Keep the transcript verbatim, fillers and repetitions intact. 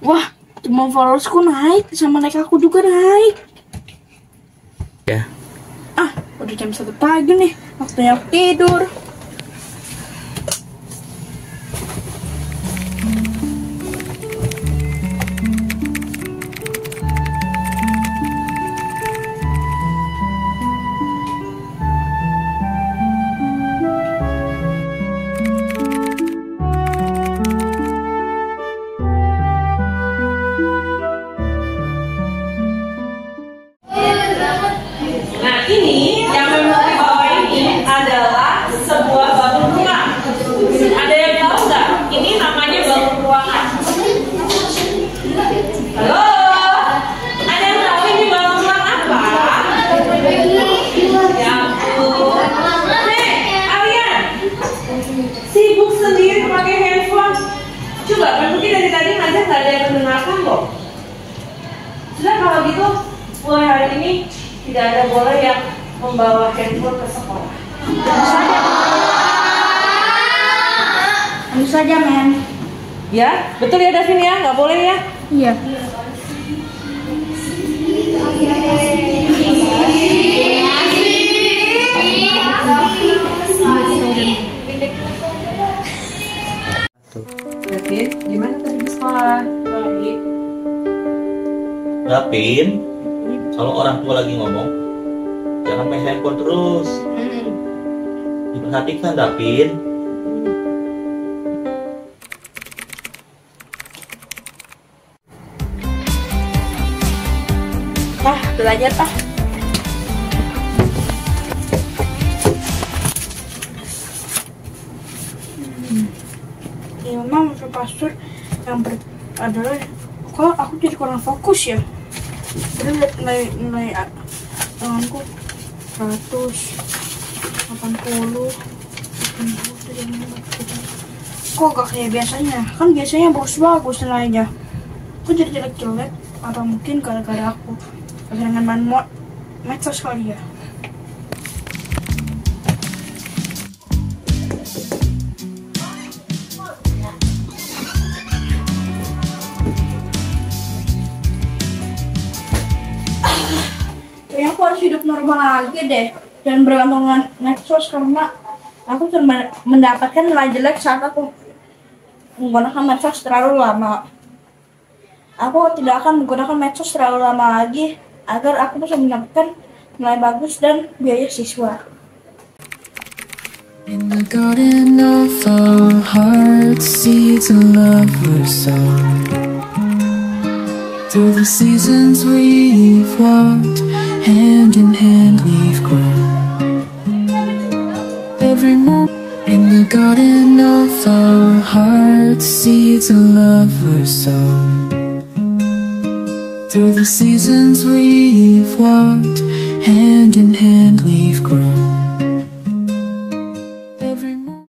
Wah, cuma followersku naik, sama like aku juga naik. Ya. Ah, udah jam satu pagi nih, waktunya aku tidur. Nah ini yang memang di bawah ini adalah sebuah bangun ruang. Ada yang tahu nggak? Ini namanya bangun ruangan. Halo, ada yang tahu ini bangun ruang apa? Ya ampun. Nek, kalian sibuk sendiri pakai handphone. Coba, kan mungkin dari tadi aja nggak ada yang mendengarkan kok. Sudah kalau gitu, mulai hari ini tidak ada boleh yang membawa handphone ke sekolah. Tentu saja, men. Ya, betul ya Davin ya, nggak boleh ya? Iya. Davin, gimana tadi di sekolah? Baik. Davin, kalau orang tua lagi ngomong, jangan main handphone terus. Diperhatikan, Davin. Ah, belajar ah. Hmm. Ya, Mama, pastor yang ber adalah kok aku jadi kurang fokus ya. Udah lihat nilai nilai tanganku seratus delapan puluh kok gak kayak biasanya, kan biasanya bagus-bagus nilainya, kok jadi jelek-jelek. Apa mungkin gara-gara aku kesenangan main mod medsos kali ya. Kayaknya aku harus hidup normal lagi deh, dan bergantung dengan medsos, karena aku cuma mendapatkan nilai jelek saat aku menggunakan medsos terlalu lama. Aku tidak akan menggunakan medsos terlalu lama lagi agar aku bisa mendapatkan nilai bagus dan biaya siswa. In the garden of our hearts, seeds of love were sown. Through the seasons we've walked, hand in hand we've grown. Every moment in the garden of our hearts, seeds of love were sown. Through the seasons we've walked, hand in hand we've grown.